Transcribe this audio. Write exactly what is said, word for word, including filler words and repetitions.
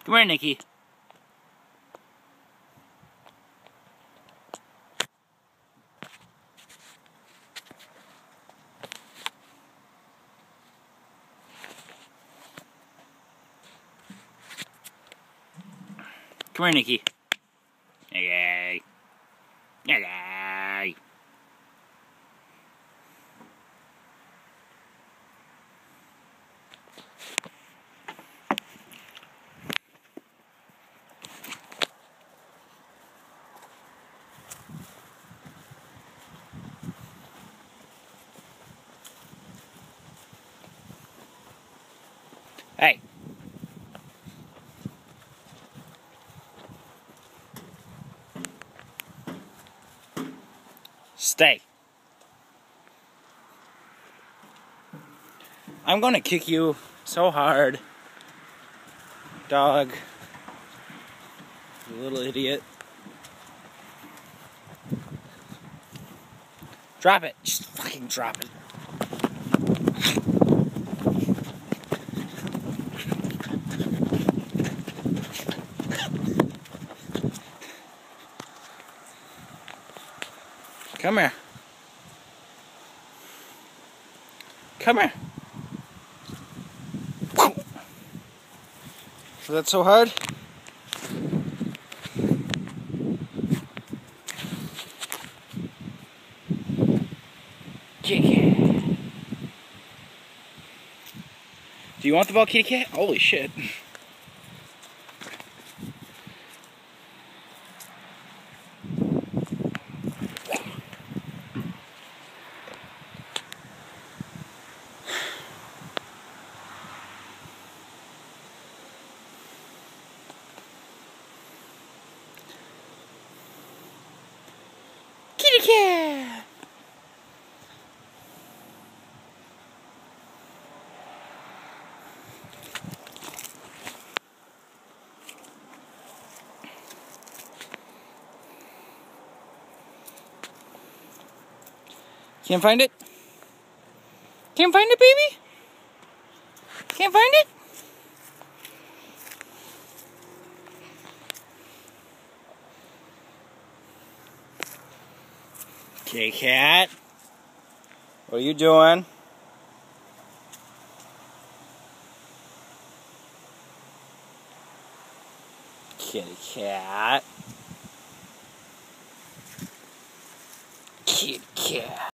Come here, Nicky. Come here, Nicky. Niggy. Niggy. Hey. Stay. I'm gonna kick you so hard, dog. You little idiot. Drop it. Just fucking drop it. Come here. Come here. Was that so hard? Kitty cat. Do you want the ball, kitty cat? Holy shit. Kitty cat! Can't find it? Can't find it, baby? Can't find it? Kitty cat, what are you doing? Kitty cat. Kitty cat.